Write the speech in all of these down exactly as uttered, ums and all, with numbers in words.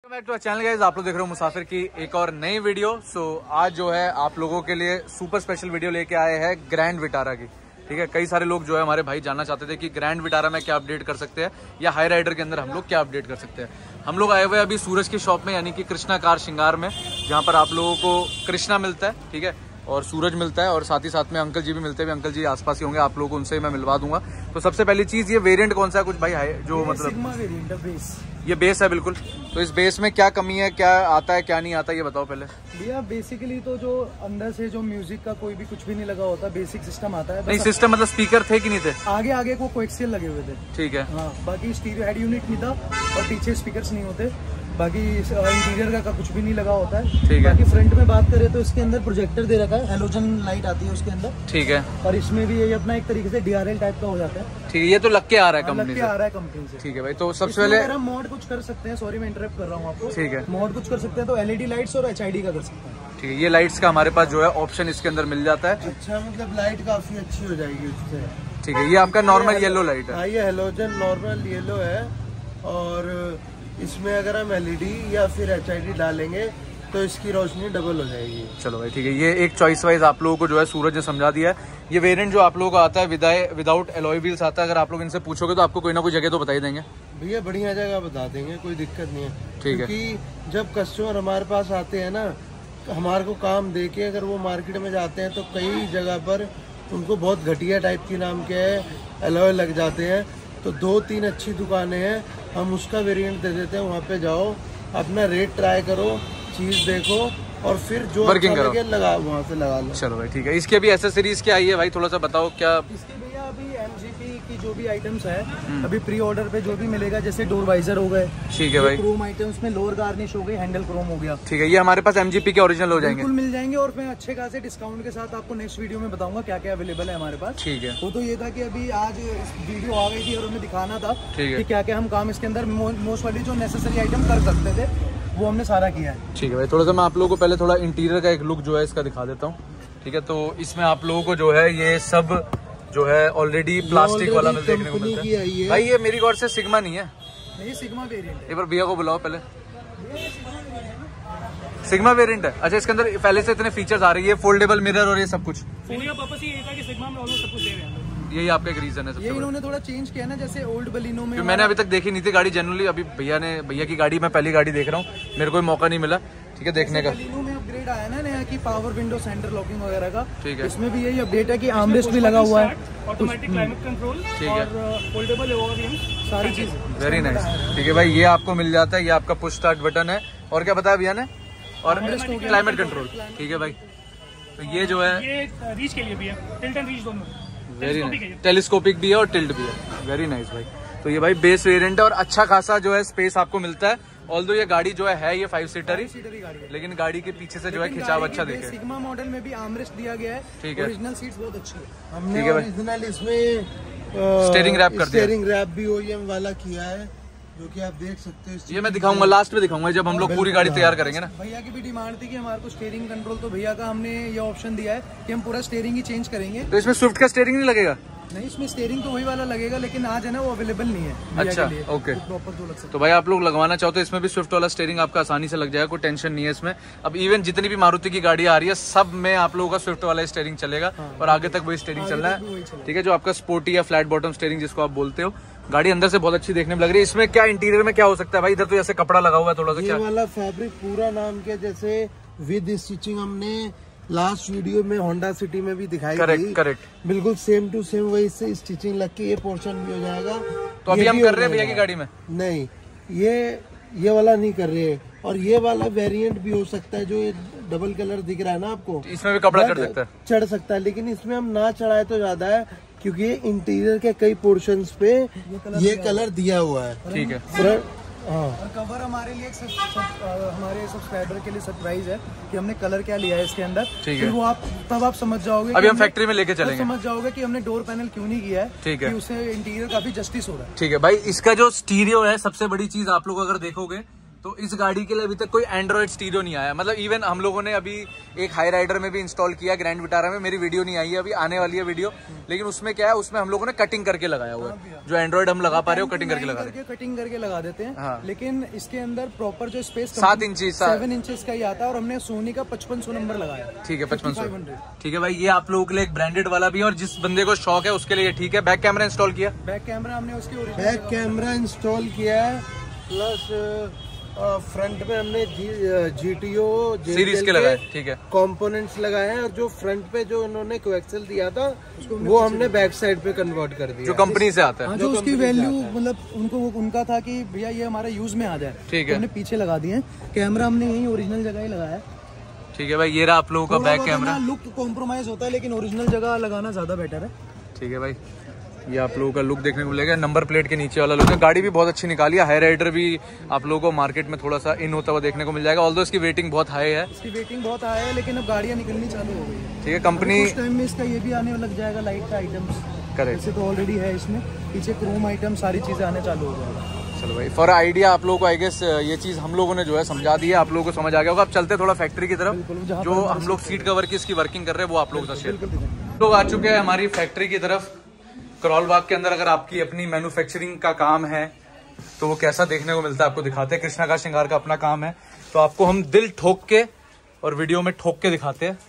Back to channel guys, आप लोग देख रहे हो मुसाफिर की एक और नई वीडियो। सो so, आज जो है आप लोगों के लिए सुपर स्पेशल वीडियो लेके आए हैं ग्रैंड विटारा की। ठीक है, कई सारे लोग जो है हमारे भाई जानना चाहते थे कि ग्रैंड विटारा में क्या अपडेट कर सकते हैं या हाई राइडर के अंदर हम लोग क्या अपडेट कर सकते हैं। हम लोग आए हुए अभी सूरज की शॉप में, यानी कि कृष्णा कार श्रृंगार में, जहाँ पर आप लोगों को कृष्णा मिलता है, ठीक है, और सूरज मिलता है, और साथ ही साथ में अंकल जी भी मिलते हैं। अंकल जी आसपास ही होंगे, आप लोगों को उनसे मैं मिलवा दूंगा। तो सबसे पहली चीज, ये वेरिएंट कौन सा है कुछ भाई है जो मतलब सिग्मा वेरिएंट है, बेस। ये बेस है बिल्कुल। तो इस बेस में क्या कमी है, क्या आता है क्या नहीं आता, ये बताओ पहले भैया। बेसिकली तो जो अंदर से जो म्यूजिक का कोई भी कुछ भी नहीं लगा होता, बेसिक सिस्टम आता है। नहीं, सिस्टम मतलब स्पीकर थे कि नहीं थे? आगे आगे को कोएक्सियल लगे हुए थे, ठीक है। हाँ, बाकी स्टीरियो हेड यूनिट नहीं था और पीछे स्पीकर्स नहीं होते। बाकी इंटीरियर का, का कुछ भी नहीं लगा होता है, ठीक है। बाकी फ्रंट में बात करें तो इसके अंदर प्रोजेक्टर दे रखा है, हेलोजन लाइट आती है उसके अंदर, ठीक है। और इसमें भी ये अपना एक तरीके से डीआरएल टाइप का हो जाता है, ठीक है। ये तो लग के आ रहा है कंपनी से, आ रहा है कंपनी से, ठीक है भाई। तो सबसे पहले हम मॉड कुछ कर सकते हैं, सॉरी मैं इंटरप्ट कर रहा हूँ आपको, ठीक है। मॉड कुछ कर सकते हैं तो एलईडी लाइट्स और एचआईडी का कर सकते हैं, ठीक है। ये लाइट्स का हमारे पास जो है ऑप्शन इसके अंदर मिल जाता है। अच्छा, मतलब लाइट काफी अच्छी हो जाएगी उससे, ठीक है। ये आपका नॉर्मल येलो लाइट है, ये हेलोजन नॉर्मल येलो है। और इसमें अगर हम एलईडी या फिर एचआईडी डालेंगे तो इसकी रोशनी डबल हो जाएगी। चलो भाई, ठीक है। ये एक चॉइस वाइज आप लोगों को जो है सूरज ने समझा दिया है। ये वेरिएंट जो आप लोगों को आता है विदाई विदाउट एलॉय व्हील्स आता है। अगर आप लोग इनसे पूछोगे तो आपको कोई ना कोई जगह तो बता ही देंगे भैया, बढ़िया जगह बता देंगे, कोई दिक्कत नहीं है, ठीक है। क्योंकि जब कस्टमर हमारे पास आते हैं ना, हमारे को काम दे के अगर वो मार्केट में जाते हैं तो कई जगह पर उनको बहुत घटिया टाइप की नाम के एलॉय लग जाते हैं। तो दो तीन अच्छी दुकानें हैं, हम उसका वेरिएंट दे देते हैं। वहाँ पे जाओ, अपना रेट ट्राई करो, चीज देखो और फिर जो वर्किंग करो, लगा वहाँ से लगा लो। चलो भाई, ठीक है। इसकी अभी एसेसरीज क्या आई है भाई, थोड़ा सा बताओ क्या इसकी भैया। अभी एमजीपी की जो भी आइटम्स है, अभी प्री ऑर्डर पे जो भी मिलेगा, जैसे डोर वाइजर हो गए, ठीक है भाई, क्रोम आइटम्स में लोअर गार्निश हो गई, हैंडल क्रोम हो गया, ठीक है। ये हमारे पास एमजीपी के ओरिजिनल हो जाएंगे, बिल्कुल मिल जाएंगे। और मैं अच्छे खासे डिस्काउंट के साथ आपको नेक्स्ट वीडियो में बताऊंगा क्या क्या अवेलेबल है हमारे पास, ठीक है। वो तो ये था कि अभी आज वीडियो आ गई थी और हमें दिखाना था कि क्या क्या हम काम इसके अंदर मोस्ट वाली जो नेसेसरी आइटम कर सकते थे, वो हमने सारा किया है, ठीक है भाई। थोड़ा सा मैं आप लोगों को पहले थोड़ा इंटीरियर का एक लुक जो है इसका दिखा देता हूँ, ठीक है। तो इसमें आप लोगों को जो है ये सब जो है ऑलरेडी प्लास्टिक वाला मिल देखने को मिलता है भाई। ये मेरी गौर से सिग्मा नहीं है, नहीं सिग्मा वेरिएंट है। एक बार भैया को बुलाओ पहले। सिग्मा वेरिएंट है, अच्छा। इसके अंदर पहले से इतने फीचर्स आ रही है, फोल्डेबल मिरर और ये सब कुछ। यही आपका एक रीजन है सबसे ये इन्होंने थोड़ा चेंज किया ना, जैसे ओल्ड बलिनो में मैंने अभी तक देखी नहीं थी गाड़ी जनरली। अभी भैया ने भैया की गाड़ी, मैं पहली गाड़ी देख रहा हूँ, मेरे को मौका नहीं मिला, ठीक है, देखने का। बलिनो में अपग्रेड आया ना नया की पावर विंडो सेंटर लॉकिंग वगैरह का, ठीक है। इसमें भी यही अपडेट है कि आर्मरेस्ट भी लगा हुआ है, ऑटोमेटिक क्लाइमेट कंट्रोल, ठीक है, फोल्डेबल सारी चीज, वेरी नाइस, ठीक है भाई। ये आपको मिल जाता है, ये आपका पुश स्टार्ट बटन है। और क्या बताया भैया ने? और क्लाइमेट कंट्रोल, ठीक है भाई। तो ये जो है ये रीच के लिए भी है, टिल्ट एंड रीच दोनों, वेरी नाइस, टेलीस्कोपिक भी है और टिल्ट भी है, वेरी नाइस भाई। तो ये भाई बेस वेरिएंट है और अच्छा खासा जो है स्पेस आपको मिलता है। ऑल्दो ये गाड़ी जो है, है ये फाइव सीटर ही, लेकिन गाड़ी के पीछे से जो है खिंचाव अच्छा देखे। सिग्मा मॉडल में भी आर्मरेस्ट दिया गया है, ठीक है। ओरिजिनल सीट्स बहुत अच्छी है, हमने ठीक है भाई। ओरिजिनल इसमें स्टीयरिंग रैप कर दिया, स्टीयरिंग रैप भी ओईएम वाला किया है, जो कि आप देख सकते हो। ये मैं दिखाऊंगा, लास्ट में दिखाऊंगा जब हम लोग पूरी गाड़ी तैयार करेंगे ना। भैया की भी डिमांड थी कि हमारे को स्टीयरिंग कंट्रोल, तो भैया का हमने ये ऑप्शन दिया है कि हम पूरा स्टीयरिंग ही चेंज करेंगे। तो इसमें स्विफ्ट का स्टीयरिंग नहीं लगेगा? नहीं, इसमें स्टीयरिंग तो वही वाला लगेगा, लेकिन आज है ना वो अवेलेबल नहीं है। अच्छा, ओके। तो, तो भाई आप लोग लगवाना चाहो तो इसमें भी स्विफ्ट वाला स्टीयरिंग आपका आसानी से लग जाएगा, कोई टेंशन नहीं है इसमें। अब इवन जितनी भी मारुति की गाड़ी आ रही है, सब में आप लोगों का स्विफ्ट वाला स्टीयरिंग चलेगा, हाँ, और आगे तक वही स्टीयरिंग चलना है, ठीक है। जो आपका स्पोर्टी या फ्लैट बॉटम स्टीयरिंग जिसको आप बोलते हो, गाड़ी अंदर से बहुत अच्छी देखने में लग रही है। इसमें क्या इंटीरियर में क्या हो सकता है भाई? इधर तो जैसे कपड़ा लगा हुआ है थोड़ा सा, क्या वाला फैब्रिक पूरा नाम के जैसे विद स्टिचिंग हमने लास्ट वीडियो में होंडा सिटी में भी दिखाई, करेक्ट करेक्ट, बिल्कुल सेम टू सेम वही से स्टिचिंग लग के ये पोर्शन भी हो जाएगा। तो अभी हम कर रहे हैं भैया की गाड़ी में? नहीं, ये ये वाला नहीं कर रहे हैं। और ये वाला वेरिएंट भी हो सकता है, जो ये डबल कलर दिख रहा है ना आपको, इसमें भी कपड़ा चढ़ सकता है, चढ़ सकता है, लेकिन इसमें हम ना चढ़ाए तो ज्यादा है, क्योंकि ये इंटीरियर के कई पोर्शंस पे ये कलर दिया हुआ है, ठीक है। हाँ, और कवर हमारे लिए एक सब, सब, आ, हमारे सब्सक्राइबर के लिए सरप्राइज है कि हमने कलर क्या लिया है इसके अंदर, ठीक है। वो आप तब आप समझ जाओगे, अभी हम फैक्ट्री में लेके चलेंगे, समझ जाओगे कि हमने डोर पैनल क्यों नहीं किया है, ठीक है। उससे इंटीरियर काफी जस्टिस हो रहा है, ठीक है भाई। इसका जो स्टीरियो है, सबसे बड़ी चीज आप लोग अगर देखोगे तो इस गाड़ी के लिए अभी तक कोई एंड्रॉइड स्टीरियो नहीं आया, मतलब इवन हम लोगों ने अभी एक हाई राइडर में भी इंस्टॉल किया ग्रैंड विटारा में, मेरी वीडियो नहीं आई है अभी, आने वाली है वीडियो, लेकिन उसमें क्या है, उसमें हम लोगों ने कटिंग करके लगाया हुआ है, जो एंड्रॉइड हम लगा पा रहे हो कटिंग करके लगा रहे हैं, कटिंग करके लगा देते हैं। हाँ। लेकिन इसके अंदर प्रॉपर जो स्पेस सात इंची सेवन इंचेस का ही आता है, और हमने सोनी का पचपन सौ नंबर लगाया। ठीक है, पचपन सौ। ठीक है भाई, ये आप लोगों के लिए एक ब्रांडेड वाला भी है, और जिस बंदे को शौक है उसके लिए ठीक है। बैक कैमरा इंस्टॉल किया, बैक कैमरा हमने उसकी बैक कैमरा इंस्टॉल किया है, प्लस फ्रंट में हमने जी टी ओ सीरीज के लगाए। ठीक है, कंपोनेंट्स लगाए हैं, और जो फ्रंट पे जो उन्होंने कोएक्सल दिया था वो हमने बैक साइड पे कन्वर्ट कर दिया, जो कंपनी से आता है। हाँ, जो उसकी वैल्यू मतलब उनको उनका था कि भैया ये हमारा यूज में आ जाए, ठीक है, हमने पीछे लगा दिए। कैमरा हमने यही ओरिजिनल जगह ही लगाया। ठीक है भाई, ये रहा आप लोगों का बैक कैमरा। लुक कॉम्प्रोमाइज होता है, लेकिन ओरिजिनल जगह लगाना ज्यादा बेटर है। ठीक है भाई, ये आप लोगों का लुक देखने को मिलेगा, नंबर प्लेट के नीचे वाला लुक है। गाड़ी भी बहुत अच्छी निकाली है, हाई राइडर भी आप लोगों को मार्केट में थोड़ा सा इन होता हुआ देखने को मिल जाएगा, ऑल्दो इसकी वेटिंग बहुत हाई है। इसकी वेटिंग बहुत हाई है, लेकिन अब गाड़ियां निकलनी चालू हो गई है। ठीक है, कंपनी उस टाइम में इसका ये भी आने लग जाएगा, लाइट का आइटम्स करेक्ट, तो ऑलरेडी है इसमें, पीछे क्रोम आइटम सारी चीजें आने चालू हो जाएगा। चलो भाई, फॉर आइडिया आप लोगों को आई गेस ये चीज हम लोगों ने जो है समझा दी है, आप लोगों को समझ आ गया होगा। अब चलते थोड़ा फैक्ट्री की तरफ, जो हम लोग सीट कवर की इसकी वर्किंग कर रहे हैं वो आप लोगों के साथ शेयर। लोग आ चुके हैं हमारी फैक्ट्री की तरफ। करौल बाग के अंदर अगर आपकी अपनी मैन्युफैक्चरिंग का काम है तो वो कैसा देखने को मिलता है आपको दिखाते हैं। कृष्णा का श्रृंगार का अपना काम है, तो आपको हम दिल ठोक के और वीडियो में ठोक के दिखाते हैं।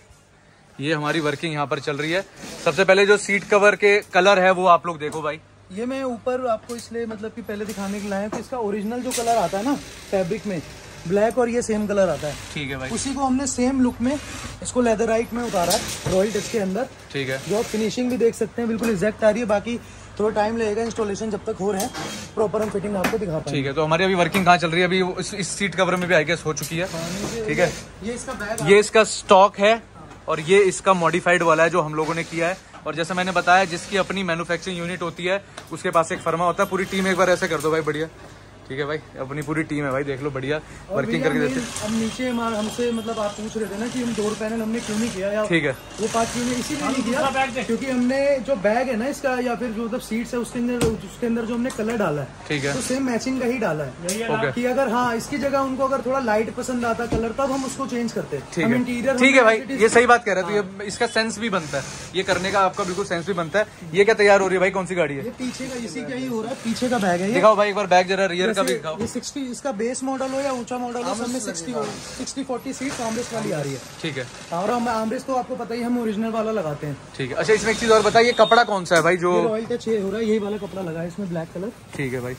ये हमारी वर्किंग यहाँ पर चल रही है। सबसे पहले जो सीट कवर के कलर है वो आप लोग देखो भाई। ये मैं ऊपर आपको इसलिए मतलब कि पहले दिखाने के लिए आया कि इसका ओरिजिनल जो कलर आता है ना फैब्रिक में, ब्लैक और ये सेम कलर आता है। ठीक है भाई, उसी को हमने सेम लुक में इसको लेदराइट में उतारा है, रॉयल टच के अंदर। ठीक है, जो आप फिनिशिंग भी देख सकते हैं बिल्कुल एग्जैक्ट आ रही है। बाकी थोड़ा टाइम लगेगा इंस्टॉलेशन जब तक हो रहे हैं, प्रॉपर हम फिटिंग आपको दिखा पाएंगे। ठीक है, तो हमारी अभी वर्किंग कहाँ चल रही है? अभी इस, इस सीट कवर में भी आई गेस हो चुकी है। ठीक है, ये इसका बैग, ये इसका स्टॉक है और ये इसका मॉडिफाइड वाला है जो हम लोगों ने किया है। और जैसे मैंने बताया, जिसकी अपनी मैन्युफैक्चरिंग यूनिट होती है उसके पास एक फर्मा होता है। पूरी टीम एक बार ऐसे कर दो भाई, बढ़िया। ठीक है भाई, अपनी पूरी टीम है भाई, देख लो बढ़िया वर्किंग करके देते हैं। अब नीचे हमसे मतलब आप पूछ रहे थे ना कि हम डोर पैनल हमने क्यों नहीं किया, या ठीक है, वो पार्ट क्यों नहीं इसीलिए नहीं किया क्योंकि हमने जो बैग है ना इसका, या फिर जो मतलब सीट्स है उसके अंदर उसके अंदर जो हमने कलर डाला है, ठीक है, तो सेम मैचिंग का ही डाला है। ओके, कि अगर हाँ इसकी जगह उनको अगर थोड़ा लाइट पसंद आता कलर तब हम उसको चेंज करते हैं। ठीक है, इंटीरियर ठीक है भाई, ये सही बात कह रहे थे। तो ये इसका सेंस भी बनता है, ये करने का आपका बिल्कुल सेंस भी बनता है। ये क्या तैयार हो रही है भाई, कौन सी गाड़ी है? ये पीछे का इसी का ही हो रहा है, पीछे का बैग है ये। दिखाओ भाई एक बार बैग जरा, रियर का भी दिखाओ। ये सिक्सटी इसका बेस मॉडल हो या ऊंचा मॉडल हो, सब में sixty sixty forty seat armrest वाली आ रही है। ठीक है, और हम आर्मरेस्ट तो आपको पता ही हम ओरिजिनल वाला लगाते हैं। ठीक है। अच्छा, इसमें एक चीज और बताइए, कपड़ा कौन सा है भाई? जो रॉयल टच हो रहा है, यही वाला कपड़ा लगा है इसमें, ब्लैक कलर। ठीक है भाई,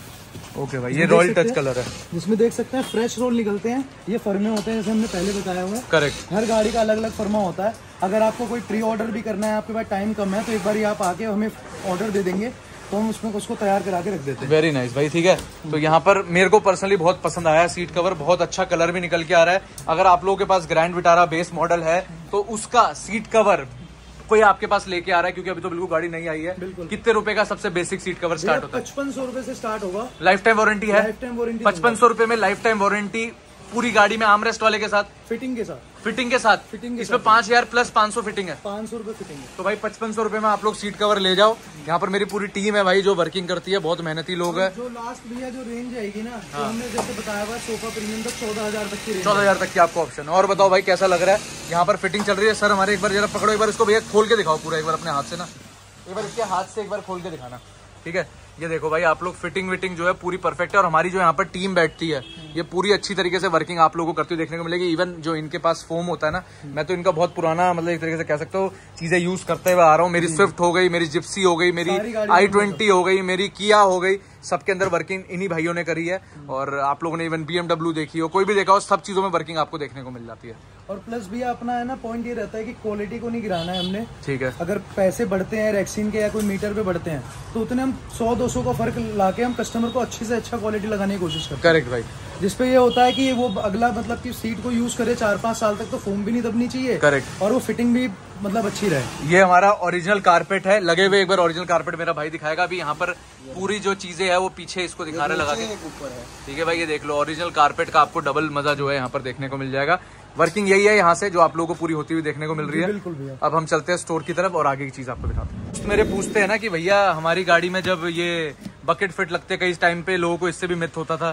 ओके भाई, ये रॉयल टच कलर है, जिसमें देख सकते हैं फ्रेश रोल निकलते हैं। ये फर्मे होते हैं जैसे हमने पहले बताया हुआ है। करेक्ट, हर गाड़ी का अलग अलग फर्मा होता है। अगर आपको कोई प्री ऑर्डर भी करना है, आपके पास टाइम कम है, तो एक बार आप आके हमें ऑर्डर दे देंगे तो हम उसमें उसको तैयार करा के रख देते हैं। वेरी नाइस भाई। ठीक है, तो यहाँ पर मेरे को पर्सनली बहुत पसंद आया सीट कवर, बहुत अच्छा कलर भी निकल के आ रहा है। अगर आप लोगों के पास ग्रैंड विटारा बेस मॉडल है तो उसका सीट कवर कोई आपके पास लेके आ रहा है, क्योंकि अभी तो बिल्कुल गाड़ी नहीं आई है। कितने रुपए का सबसे बेसिक सीट कवर स्टार्ट होता है? पचपन सौ रुपए से स्टार्ट होगा। लाइफ टाइम वारंटी है? लाइफ टाइम वारंटी पचपन सौ रुपए में लाइफ टाइम वारंटी पूरी गाड़ी में, आर्मरेस्ट वाले के साथ, फिटिंग के साथ, फिटिंग के साथ। फिटिंग इसमें पांच हजार प्लस पांच सौ फिटिंग है, पाँच सौ रुपए फिटिंग है। तो भाई पचपन सौ रुपए में आप लोग सीट कवर ले जाओ। यहाँ पर मेरी पूरी टीम है भाई जो वर्किंग करती है, बहुत मेहनती लोग है। जो लास्ट भैया जो रेंज आएगी ना, तो हमने जैसे बताया हुआ सोफा प्रीमियम तक चौदह हजार तक की रेंज, चौदह हजार तक की आपको ऑप्शन। और बताओ भाई कैसा लग रहा है? यहाँ पर फिटिंग चल रही है। सर हमारे एक बार जरा पकड़ो, एक बार इसको भैया खोल के दिखाओ पूरा, एक बार अपने हाथ से ना, एक बार इसके हाथ से एक बार खोल के दिखाना। ठीक है, ये देखो भाई, आप लोग फिटिंग विटिंग जो है पूरी परफेक्ट है। और हमारी जो यहाँ पर टीम बैठती है ये पूरी अच्छी तरीके से वर्किंग आप लोगों को करती हुई देखने को मिलेगी। इवन जो इनके पास फोम होता है ना, मैं तो इनका बहुत पुराना मतलब एक तरीके से कह सकता हूँ चीजें यूज करते हुए आ रहा हूँ। मेरी स्विफ्ट हो गई, मेरी जिप्सी हो गई, मेरी आई ट्वेंटी हो गई, मेरी किया हो गई, सबके अंदर वर्किंग इन्हीं भाइयों ने करी है। और आप लोगों ने इवन बीएमडब्ल्यू देखी हो, कोई भी देखा हो, सब चीजों में वर्किंग आपको देखने को मिल जाती है। और प्लस भी अपना है ना पॉइंट ये रहता है कि क्वालिटी को नहीं गिराना है हमने। ठीक है, अगर पैसे बढ़ते हैं रैक्सीन के या कोई मीटर पे बढ़ते हैं तो उतने हम सौ दो सौ का फर्क लाके हम कस्टमर को अच्छी से अच्छा क्वालिटी लगाने की कोशिश करते हैं। करेक्ट भाई, जिसपे ये होता है कि वो अगला मतलब कि सीट को यूज करे चार पांच साल तक, तो फोम भी नहीं दबनी चाहिए। करेक्ट, और वो फिटिंग भी मतलब अच्छी रहे। ये हमारा ओरिजिनल कारपेट है लगे हुए, एक बार ओरिजिनल कारपेट मेरा भाई दिखाएगा। अभी यहाँ पर पूरी जो चीजें है वो पीछे इसको दिखा रहे लगा के। ठीक है भाई, ये देख लो ओरिजिनल कारपेट का आपको डबल मजा जो है यहाँ पर देखने को मिल जाएगा। वर्किंग यही है यहाँ से जो आप लोगों को पूरी होती हुई देखने को मिल रही है। बिल्कुल भैया। अब हम चलते हैं स्टोर की तरफ और आगे की चीज आपको दिखाते हैं। मेरे पूछते हैं ना कि भैया हमारी गाड़ी में जब ये बकेट फिट लगते कई टाइम पे लोगों को इससे भी मिथ होता था,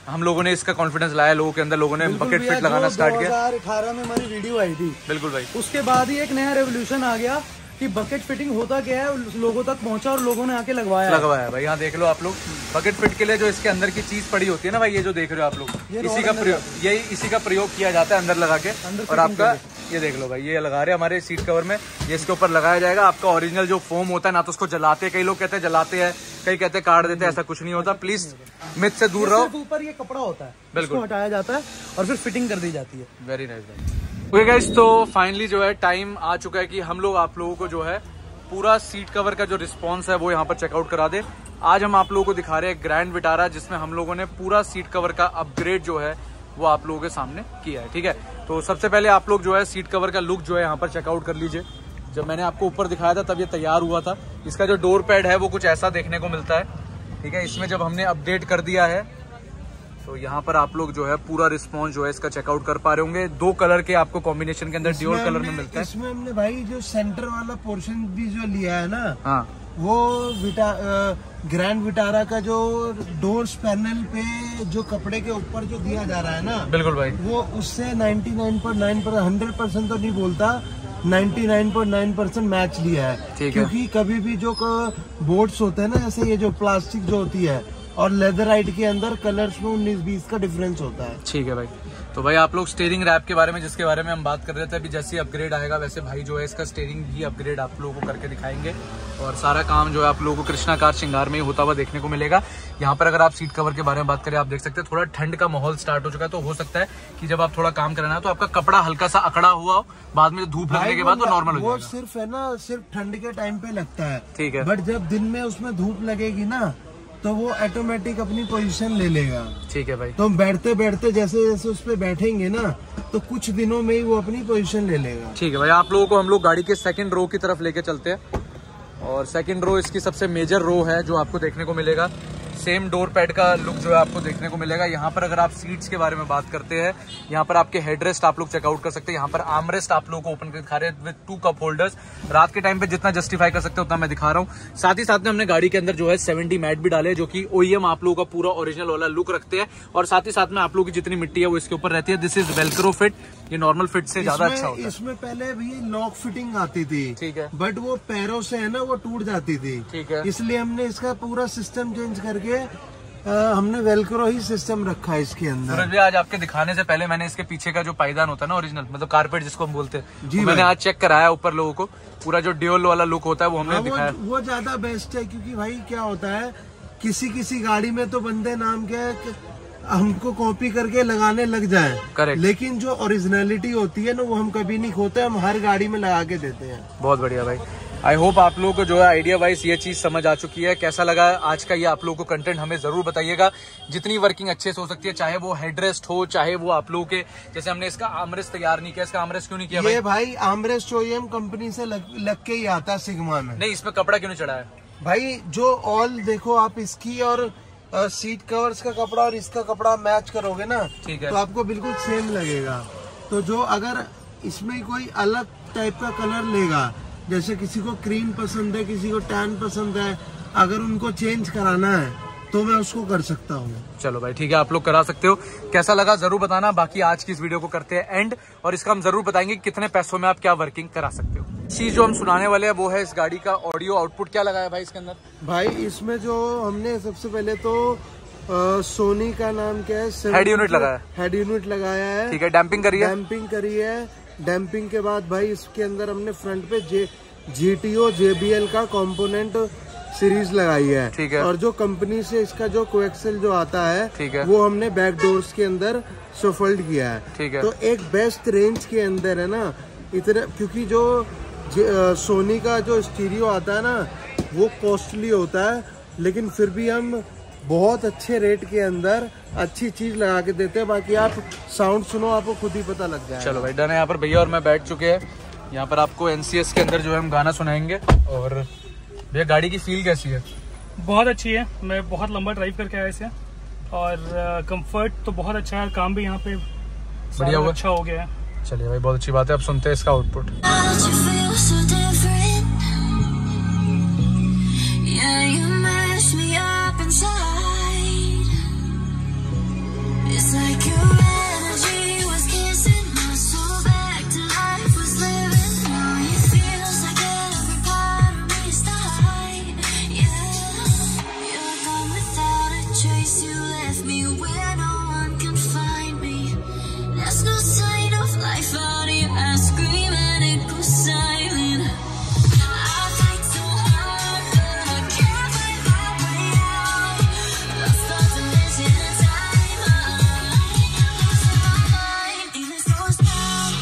हम लोगों ने इसका कॉन्फिडेंस लाया लोगों के अंदर, लोगों ने बकेट फिट लगाना स्टार्ट किया। दो हज़ार अठारह में हमारी वीडियो आई थी। बिल्कुल भाई। उसके बाद ही एक नया रेवोल्यूशन आ गया कि बकेट फिटिंग होता क्या है, लोगों तक पहुंचा और लोगों ने आके लगवाया लगवाया भाई। यहाँ देख लो आप लोग, बकेट फिट के लिए जो इसके अंदर की चीज पड़ी होती है ना भाई, ये जो देख रहे हो आप लोग, इसी का प्रयोग यही इसी का प्रयोग किया जाता है अंदर लगा के। और आपका ये देख लो भाई, ये लगा रहे हैं हमारे सीट कवर में, ये इसके ऊपर लगाया जाएगा। आपका ओरिजिनल जो फोम होता है ना, तो उसको जलाते हैं, कई लोग कहते हैं जलाते हैं, कई कहते हैं काट देते हैं, ऐसा कुछ नहीं होता। प्लीज मिथ से दूर रहो। ऊपर ये कपड़ा होता है, बिल्कुल हटाया जाता है और फिर फिटिंग कर दी जाती है। वेरी नाइस भाई। ओके गाइस, तो फाइनली जो है टाइम आ चुका है कि हम लोग आप लोगों को जो है पूरा सीट कवर का जो रिस्पॉन्स है वो यहाँ पर चेकआउट करा दे। आज हम आप लोगों को दिखा रहे हैं ग्रैंड विटारा, जिसमें हम लोगों ने पूरा सीट कवर का अपग्रेड जो है वो आप लोगों के सामने किया है। ठीक है, तो सबसे पहले आप लोग जो है सीट कवर का लुक जो है यहाँ पर चेकआउट कर लीजिए। जब मैंने आपको ऊपर दिखाया था तब ये तैयार हुआ था। इसका जो डोर पैड है वो कुछ ऐसा देखने को मिलता है। ठीक है, इसमें जब हमने अपडेट कर दिया है तो यहाँ पर आप लोग जो है पूरा रिस्पॉन्स जो है इसका चेकआउट कर पा रहे होंगे। दो कलर के आपको कॉम्बिनेशन के अंदर ड्यूल कलर में मिलता है। इसमें हमने भाई जो सेंटर वाला पोर्शन भी जो लिया है ना, हाँ, वो विटा ग्रैंड विटारा का जो डोर्स पैनल पे जो कपड़े के ऊपर जो दिया जा रहा है ना, बिल्कुल भाई, वो उससे निन्यानवे पॉइंट नौ पर हंड्रेड परसेंट तो नहीं बोलता, निन्यानवे पॉइंट नौ परसेंट मैच लिया है। क्योंकि कभी भी जो बोर्ड्स होते हैं ना, जैसे ये जो प्लास्टिक जो होती है और लेदराइट के अंदर कलर्स में उन्नीस बीस का डिफरेंस होता है। ठीक है भाई। तो भाई आप लोग स्टीयरिंग रैप के बारे में, जिसके बारे में हम बात कर रहे थे, अभी जैसे अपग्रेड आएगा वैसे भाई जो है इसका स्टीयरिंग भी अपग्रेड आप लोगों को करके दिखाएंगे। और सारा काम जो है आप लोगों को कृष्णा कार श्रृंगार में ही होता हुआ देखने को मिलेगा। यहाँ पर अगर आप सीट कवर के बारे में बात करें, आप देख सकते हैं थोड़ा ठंड का माहौल स्टार्ट हो चुका है, तो हो सकता है कि जब आप थोड़ा काम करना है तो आपका कपड़ा हल्का सा अकड़ा हुआ हो, बाद में धूप लगने के बाद वो नॉर्मल हो जाएगा। वो सिर्फ है ना, सिर्फ ठंड के टाइम पे लगता है। ठीक है, बट जब दिन में उसमें धूप लगेगी ना तो वो ऑटोमेटिक अपनी पोजीशन ले लेगा। ठीक है भाई। तो बैठते बैठते जैसे जैसे उस पर बैठेंगे ना, तो कुछ दिनों में ही वो अपनी पोजीशन ले लेगा। ठीक है भाई। आप लोगों को हम लोग गाड़ी के सेकंड रो की तरफ लेके चलते हैं, और सेकंड रो इसकी सबसे मेजर रो है जो आपको देखने को मिलेगा। सेम डोर पैड का लुक जो है आपको देखने को मिलेगा। यहाँ पर अगर आप सीट्स के बारे में बात करते हैं, यहाँ पर आपके हेडरेस्ट आप लोग चेकआउट कर सकते हैं। यहाँ पर आर्मरेस्ट आप लोगों को ओपन कर दिखा रहे हैं विद टू कप होल्डर्स। रात के टाइम पे जितना जस्टिफाई कर सकते हैं उतना मैं दिखा रहा हूँ। साथ ही साथ में हमने गाड़ी के अंदर जो है सेवेंटी मैट भी डाले, जो कि ओईएम आप लोगों का पूरा ओरिजिनल वाला लुक रखते हैं। और साथ ही साथ में आप लोगों की जितनी मिट्टी है वो इसके ऊपर रहती है। दिस इज वेलक्रो फिट, ये नॉर्मल फिट से ज्यादा अच्छा होता है। इसमें पहले भी लॉक फिटिंग आती थी, ठीक है, बट वो पैरों से है ना वो टूट जाती थी। ठीक है, इसलिए हमने इसका पूरा सिस्टम चेंज करके आ, हमने वेलक्रो ही सिस्टम रखा है इसके अंदर। सूरज भाई, आज आपके दिखाने से पहले मैंने इसके पीछे का जो पायदान होता है ना ओरिजिनल, मतलब कारपेट जिसको हम बोलते हैं, जी, मैंने आज चेक कराया ऊपर लोगों को। पूरा जो ड्यूल वाला लुक होता है वो हमने दिखाया। वो, वो ज्यादा बेस्ट है, क्योंकि भाई क्या होता है, किसी किसी गाड़ी में तो बंदे नाम क्या है हमको कॉपी करके लगाने लग जाए, करेक्ट, लेकिन जो ओरिजिनलिटी होती है ना वो हम कभी नहीं खोते, हम हर गाड़ी में लगा के देते हैं। बहुत बढ़िया भाई। आई होप आप लोगों को जो है आइडिया वाइज ये चीज समझ आ चुकी है। कैसा लगा आज का ये आप लोगों को कंटेंट हमें जरूर बताइएगा। जितनी वर्किंग अच्छे से हो सकती है, चाहे वो हेडरेस्ट हो, चाहे वो आप लोगों के, जैसे हमने इसका आर्मरेस्ट तैयार नहीं किया, इसका आर्मरेस्ट क्यों नहीं किया भाई? ये भाई आर्मरेस्ट ओईएम कंपनी से लग, लग के ही आता है सिग्मा में। नहीं, इसमें कपड़ा क्यों नहीं चढ़ा है भाई? जो ऑल देखो आप इसकी और आ, सीट कवर्स का कपड़ा और इसका कपड़ा मैच करोगे ना, ठीक है, तो आपको बिल्कुल सेम लगेगा। तो जो अगर इसमें कोई अलग टाइप का कलर लेगा, जैसे किसी को क्रीम पसंद है, किसी को टैन पसंद है, अगर उनको चेंज कराना है तो मैं उसको कर सकता हूँ। चलो भाई ठीक है, आप लोग करा सकते हो। कैसा लगा जरूर बताना। बाकी आज की इस वीडियो को करते हैं एंड, और इसका हम जरूर बताएंगे कितने पैसों में आप क्या वर्किंग करा सकते हो। चीज जो हम सुनाने वाले हैं वो है इस गाड़ी का ऑडियो आउटपुट। क्या लगाया भाई इसके अंदर? भाई इसमें जो हमने सबसे पहले तो आ, सोनी का नाम क्या है, हेड यूनिट लगाया, हेड यूनिट लगाया है, ठीक है, डैम्पिंग करी है, डैम्पिंग करी है। डैम्पिंग के बाद भाई इसके अंदर हमने फ्रंट पे जे जीटीओ जेबीएल का कंपोनेंट सीरीज लगाई है, ठीक है, और जो कंपनी से इसका जो कोएक्सेल जो आता है, ठीक है, वो हमने बैक डोर्स के अंदर सफोल्ड किया है, ठीक है। तो एक बेस्ट रेंज के अंदर है ना इतने, क्योंकि जो सोनी का जो स्टीरियो आता है ना वो कॉस्टली होता है, लेकिन फिर भी हम बहुत अच्छे रेट के अंदर अच्छी चीज लगा के देते हैं। बाकी आप साउंड सुनो, आपको खुद ही पता लग जाए। चलो भाई डन है। यहाँ पर भैया और मैं बैठ चुके हैं। यहाँ पर आपको एनसीएस के अंदर जो है हम गाना सुनाएंगे। और भैया गाड़ी की फील कैसी है? बहुत अच्छी है। मैं बहुत लंबा ड्राइव करके आया इसे, और कंफर्ट तो बहुत अच्छा है। काम भी यहाँ पे बढ़िया हुआ, अच्छा हो गया है। चलिए भाई बहुत अच्छी बात है। अब सुनते हैं इसका output. It's like your energy was kissing my soul back to life, was living now. It feels like every part of me is dying. Yeah, you're gone without a trace. You left me where no one can find me. There's no sign of life out here. I scream and it goes silent. I fight so hard, but I can't find my way out. Lost all dimension and time. I'm losing my mind. And this goes down.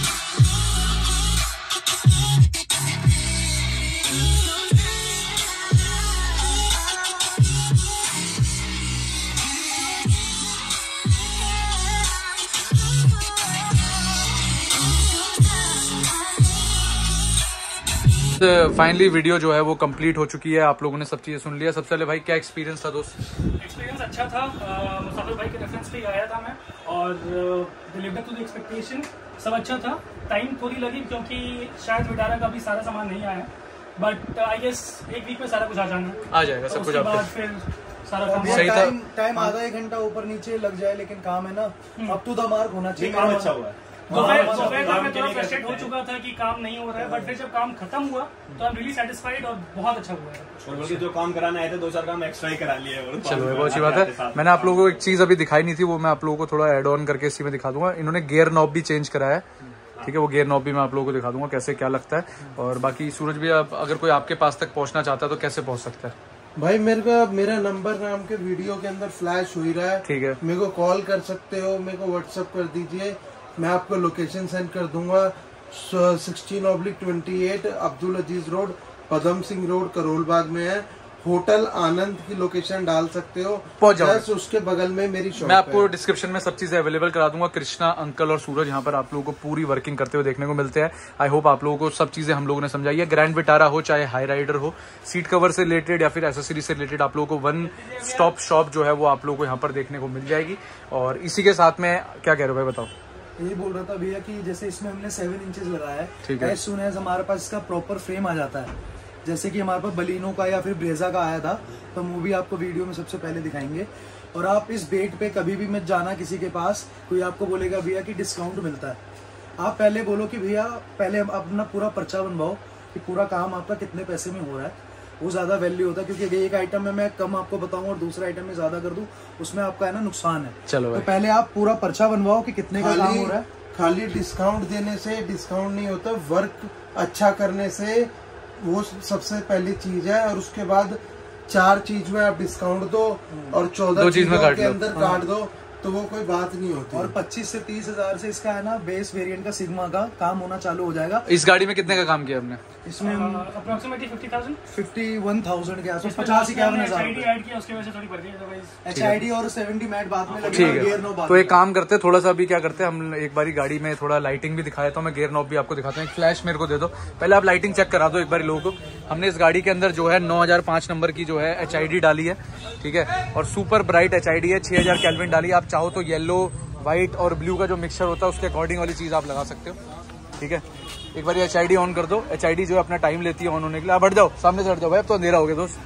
Finally video जो है वो complete हो चुकी है, आप लोगों ने सब चीजें सुन लिया। सबसे पहले भाई क्या एक्सपीरियंस था दोस्त? एक्सपीरियंस अच्छा था, मुसाफिर भाई के रेफरेंस पे आया था मैं, और डिलीवर टू द एक्सपेक्टेशन सब अच्छा था। टाइम थोड़ी लगी क्योंकि शायद विटारा का भी सारा सामान नहीं आया, बट आई गेस एक वीक में सारा कुछ आ जाना आ जाएगा सब कुछ। उसके बाद फिर सारा काम सही था। टाइम टाइम आधा एक घंटा ऊपर नीचे लग जाए, लेकिन काम है ना, अप टू द मार्क होना चाहिए। काम अच्छा हुआ है। दोपहर दोपहर तक मैं थोड़ा फ्रस्ट्रेट हो चुका था कि काम नहीं हो रहा है, बट फिर जब काम खत्म हुआ तो आई एम रियली सेटिस्फाइड और बहुत अच्छा हुआ है। और बल्कि जो काम कराने आए थे दो चार काम एक्स्ट्रा ही करा लिए। चलो बहुत अच्छी बात है। मैंने आप लोगों को एक चीज अभी दिखाई नहीं थी, वो मैं आप लोगों को थोड़ा एड ऑन करके इसी में दिखा दूंगा। इन्होंने गियर नॉब भी चेंज कराया है, ठीक है, वो गियर नॉब भी मैं आप लोगों को दिखा दूंगा कैसे क्या लगता है। और बाकी सूरज भी आप अगर कोई आपके पास तक पहुंचना चाहता है तो कैसे पहुंच सकता है? भाई मेरे को मेरा नंबर नाम के वीडियो के अंदर फ्लैश हो ही रहा है, ठीक है। मेरे को कॉल कर सकते हो, मेरे को व्हाट्सअप कर दीजिए, मैं आपको लोकेशन सेंड कर दूंगा। Sixteen oblique twenty eight Abdul Aziz road, Padam Singh road, Karol Bagh में है। होटल आनंद की लोकेशन डाल सकते हो, पहुंच जाओ। उसके बगल में मेरी शॉप मैं आपको डिस्क्रिप्शन में सब चीजें अवेलेबल करा दूंगा। कृष्णा अंकल और सूरज यहाँ पर आप लोगों को पूरी वर्किंग करते हुए देखने को मिलते हैं। आई होप आप लोगों को सब चीजें हम लोगों ने समझाई है। ग्रैंड विटारा हो चाहे हाई राइडर हो, सीट कवर से रिलेटेड या फिर एसेसरी से रिलेटेड, आप लोगों को वन स्टॉप शॉप जो है वो आप लोगों को यहाँ पर देखने को मिल जाएगी। और इसी के साथ में क्या कह रहे हो भाई, बताओ? यही बोल रहा था भैया कि जैसे इसमें हमने सेवन इंचेस लगाया है, ठीक है। एज सुन एज हमारे पास इसका प्रॉपर फ्रेम आ जाता है। जैसे कि हमारे पास बलिनो का या फिर ब्रेजा का आया था, तो हम वो भी आपको वीडियो में सबसे पहले दिखाएंगे। और आप इस बेट पे कभी भी मत जाना किसी के पास, कोई आपको बोलेगा भैया कि डिस्काउंट मिलता है। आप पहले बोलो कि भैया पहले हम अपना पूरा पर्चा बनवाओ कि पूरा काम आपका कितने पैसे में हो रहा है, वो ज्यादा वैल्यू होता है। क्योंकि एक आइटम में मैं कम आपको बताऊं और दूसरा आइटम में ज्यादा कर दूं, उसमें आपका है ना नुकसान है। चलो तो पहले आप पूरा पर्चा बनवाओ कि कितने का काम हो रहा है। खाली डिस्काउंट देने से डिस्काउंट नहीं होता, वर्क अच्छा करने से वो सबसे पहली चीज है। और उसके बाद चार चीज में आप डिस्काउंट दो और चौदह चीज में के अंदर काट दो, तो वो कोई बात नहीं होती। और पच्चीस से तीस हजार से इसका है ना बेस वेरिएंट का सिग्मा का काम होना चालू हो जाएगा। इस गाड़ी में कितने का काम किया हमने? इसमें approximately fifty thousand fifty one thousand के आसपास, पचास इक्यावन हजार ऐड किया, उसकी वजह से थोड़ी बढ़ गई। एच आई डी और सेवेंटी मैट बाद में ठीक लगेगा। है, तो एक काम करते हैं, थोड़ा सा अभी क्या करते हैं हम, एक बारी गाड़ी में थोड़ा लाइटिंग भी दिखाया तो मैं गेयर नॉब भी आपको दिखाता हूँ। एक फ्लैश मेरे को दे दो, पहले आप लाइटिंग चेक करा दो एक बार लोगों को। हमने इस गाड़ी के अंदर जो है नौ हजार पांच नंबर की जो है एच आई डी डाली है, ठीक है, और super bright H I D है, छह हजार कैल्विन डाली है। आप चाहो तो येलो, व्हाइट और ब्लू का जो मिक्सचर होता है उसके अकॉर्डिंग वाली चीज आप लगा सकते हो, ठीक है। एक बार एच आई डी ऑन कर दो। एच आई डी जो है अपना टाइम लेती है ऑन होने के लिए। आप हट जाओ, सामने से हट जाओ भाई, अब तो अंधेरा हो गया दोस्त,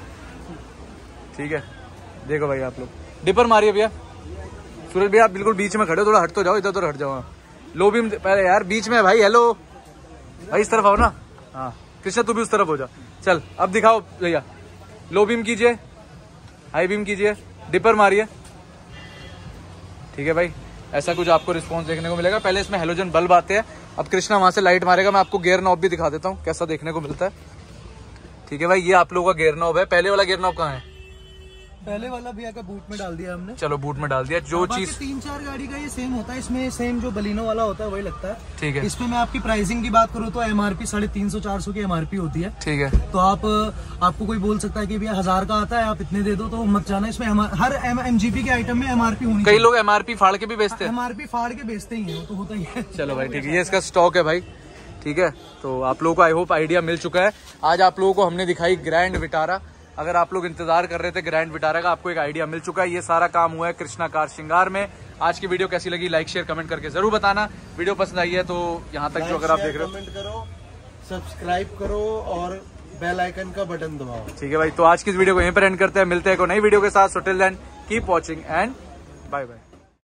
ठीक है। देखो भाई आप लोग डिपर मारिए भैया। सूरज भैया आप बिल्कुल बीच में खड़े हो, थोड़ा हट तो जाओ, इधर उधर हट जाओ। लो बीम पहले यार बीच में भाई, हेलो भाई इस तरफ आओ ना। हाँ कृष्णा तू भी उस तरफ हो जा। चल अब दिखाओ भैया, लो बीम कीजिए, हाई बीम कीजिए, डिपर मारिए, ठीक है भाई। ऐसा कुछ आपको रिस्पॉन्स देखने को मिलेगा। पहले इसमें हेलोजन बल्ब आते हैं, अब कृष्णा वहां से लाइट मारेगा। मैं आपको गियर नॉब भी दिखा देता हूँ कैसा देखने को मिलता है, ठीक है भाई। ये आप लोगों का गियर नॉब है। पहले वाला गियर नॉब कहाँ है? पहले वाला भैया का बूट में डाल दिया हमने। चलो बूट में डाल दिया। जो चीज तीन चार गाड़ी का ये सेम होता है, इसमें सेम जो बलिनो वाला होता है वही लगता है, ठीक है। इसमें मैं आपकी प्राइसिंग की बात करूँ तो एमआरपी साढ़े तीन सौ चार सौ की एमआरपी होती है, ठीक है। तो आप आपको कोई बोल सकता है कि भैया हजार का आता है आप इतने दे दो, तो मत जाना। इसमें हर एमजीपी के आइटम में एमआरपी होनी। कई लोग एमआरपी फाड़ के भी बेचते हैं। एमआरपी फाड़ के बेचते ही है, वो तो होता ही है। चलो भाई ठीक है, ये इसका स्टॉक है भाई, ठीक है। तो आप लोगों को आई होप आइडिया मिल चुका है। आज आप लोगों को हमने दिखाई ग्रैंड विटारा। अगर आप लोग इंतजार कर रहे थे ग्रैंड विटारा का, आपको एक आइडिया मिल चुका है। ये सारा काम हुआ है कृष्णा कार श्रृंगार में। आज की वीडियो कैसी लगी लाइक शेयर कमेंट करके जरूर बताना। वीडियो पसंद आई है तो यहाँ तक जो अगर आप देख रहे हो कमेंट करो, सब्सक्राइब करो और बेल आइकन का बटन दबाओ, ठीक है भाई। तो आज की इस वीडियो को यहीं पर एंड करते हैं, मिलते हैं एक नई वीडियो के साथ। So till then keep watching and bye bye.